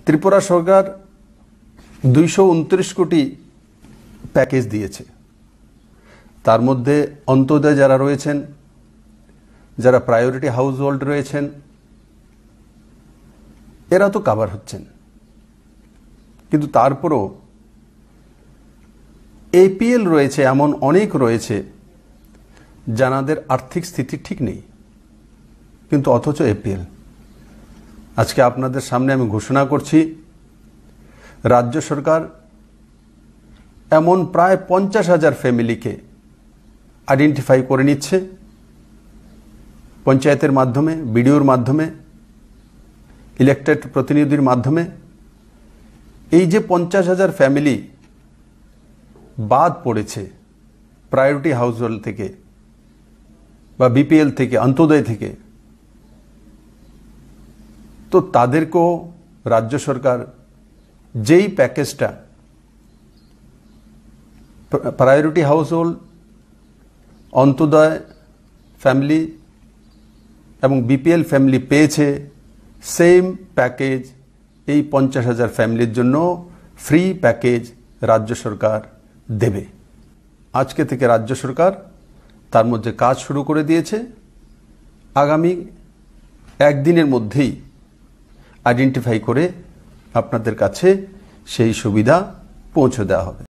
ত্রিপুরা সরকার 229 কোটি প্যাকেজ দিয়েছে। তার মধ্যে অন্তোদয় যারা রয়েছেন, যারা প্রায়োরিটি হাউস হোল্ড রয়েছেন, এরা তো কাভার হচ্ছেন, কিন্তু তারপরও এপিএল রয়েছে, এমন অনেক রয়েছে যাদের আর্থিক স্থিতি ঠিক নেই, কিন্তু অথচ এপিএল। আজকে আপনাদের সামনে আমি ঘোষণা করছি, রাজ্য সরকার এমন প্রায় 50,000 ফ্যামিলিকে আইডেন্টিফাই করে নিচ্ছে পঞ্চায়েতের মাধ্যমে, বিডিওর মাধ্যমে, ইলেক্টেড প্রতিনিধির মাধ্যমে। এই যে 50,000 ফ্যামিলি বাদ পড়েছে প্রায়োরিটি হাউস হোল্ড থেকে বা বিপিএল থেকে, অন্তোদয় থেকে, তো তাদেরকেও রাজ্য সরকার যেই প্যাকেজটা priority household, Antyodaya family এবং বিপিএল ফ্যামিলি পেয়েছে, সেম প্যাকেজ এই 50,000 ফ্যামিলির জন্য ফ্রি প্যাকেজ রাজ্য সরকার দেবে। আজকে থেকে রাজ্য সরকার তার মধ্যে কাজ শুরু করে দিয়েছে। আগামী একদিনের মধ্যেই আইডেন্টিফাই করে আপনাদের কাছে সেই সুবিধা পৌঁছে দেওয়া হবে।